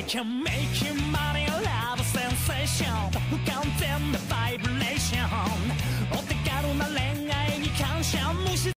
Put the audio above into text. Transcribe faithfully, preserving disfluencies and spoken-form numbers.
can make you money, love sensation 不完全なバイブレーションお手軽な恋愛に感謝無視